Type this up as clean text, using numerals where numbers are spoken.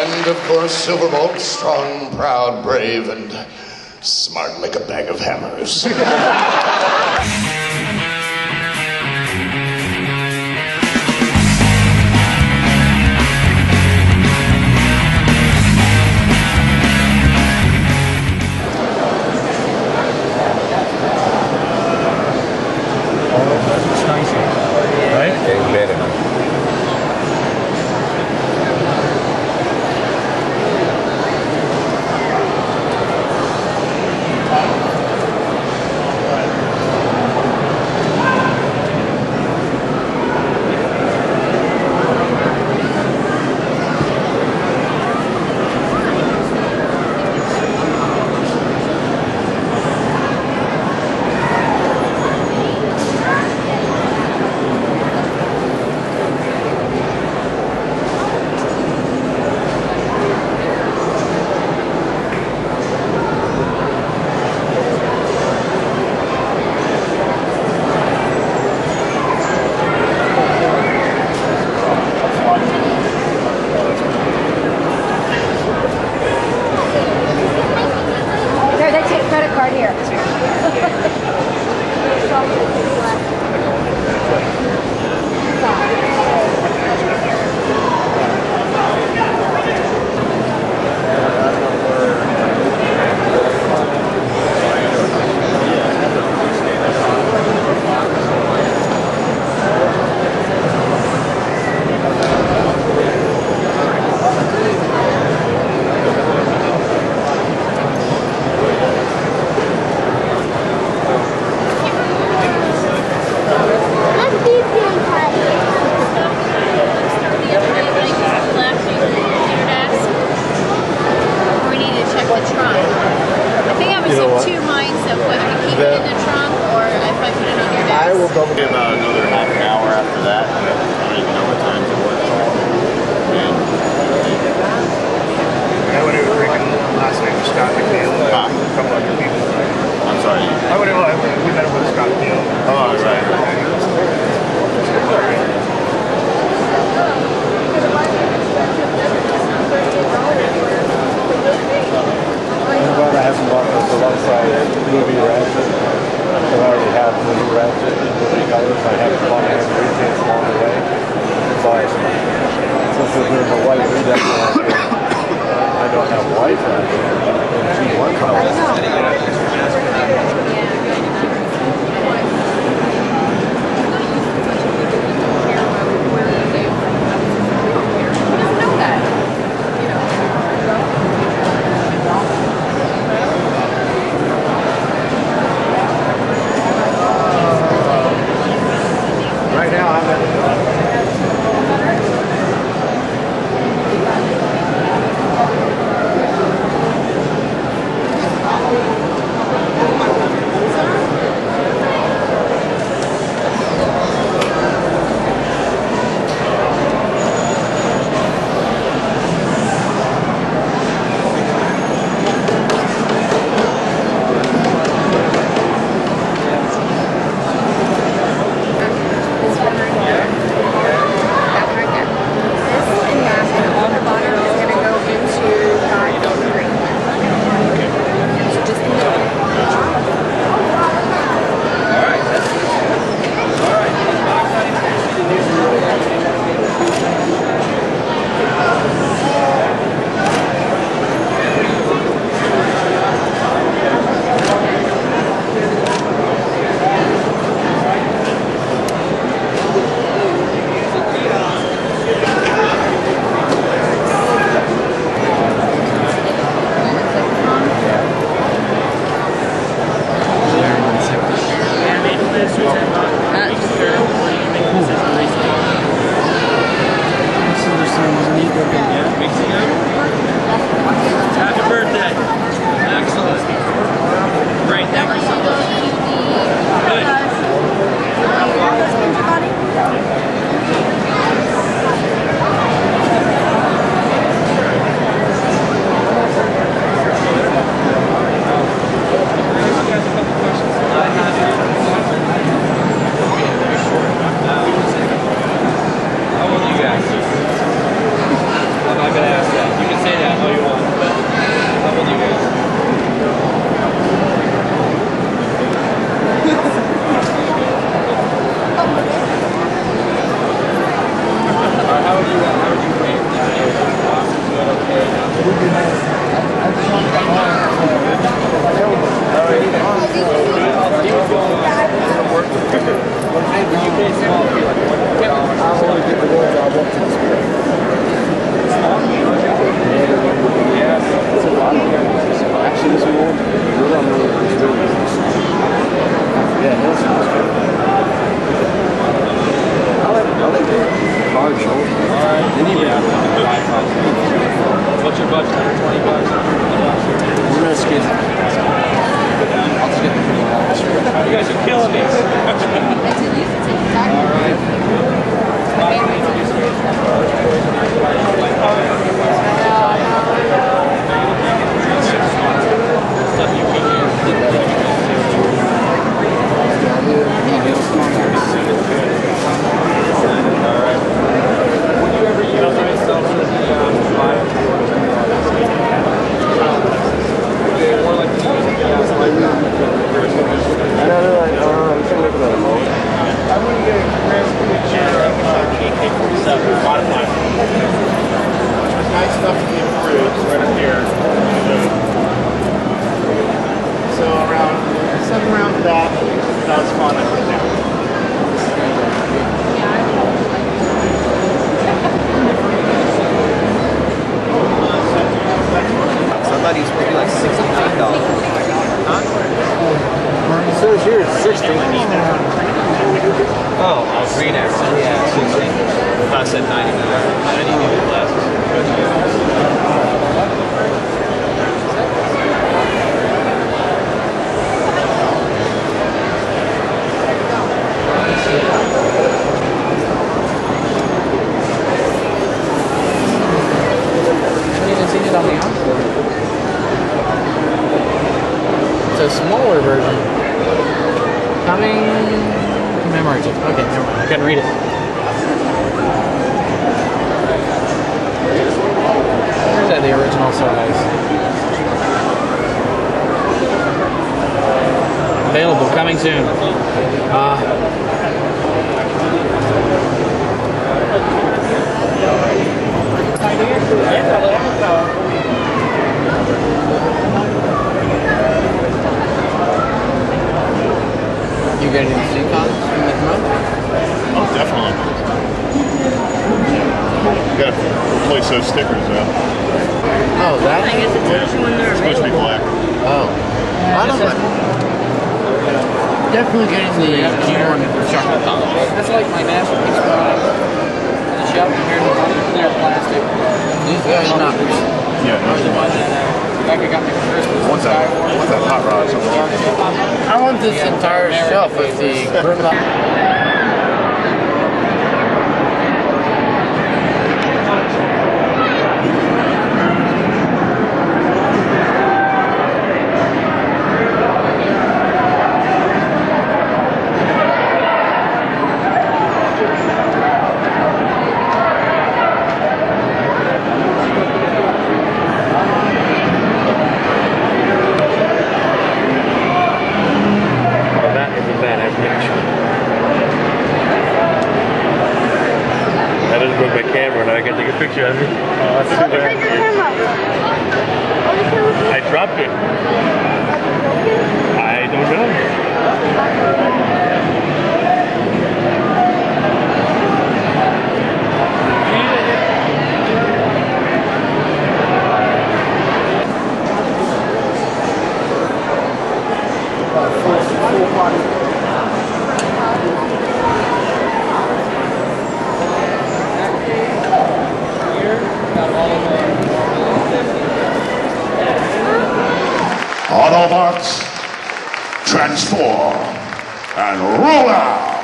And of course, Silverbolt, strong, proud, brave, and smart like a bag of hammers. bucks, 120 bucks. We're gonna skip. I'll skip it. You guys are killing me. All right. It's a smaller version. Coming commemorative. Okay, never mind. I couldn't read it. Where's that? The original size. Available. Coming soon. You got any Decepticons from the month? Oh, definitely. You gotta replace those stickers though. Oh, that? It's supposed to be black. Oh. I don't know. Definitely getting the Peter and chocolate top. That's like my masterpiece product. The shop compared to clear plastic. These guys are not. Yeah, no. Like I got my first What's that hot rod? I want this entire shelf with the criminal. My camera and I can take a picture of it. That's too bad. I dropped it. I don't know. Autobots, transform and roll out!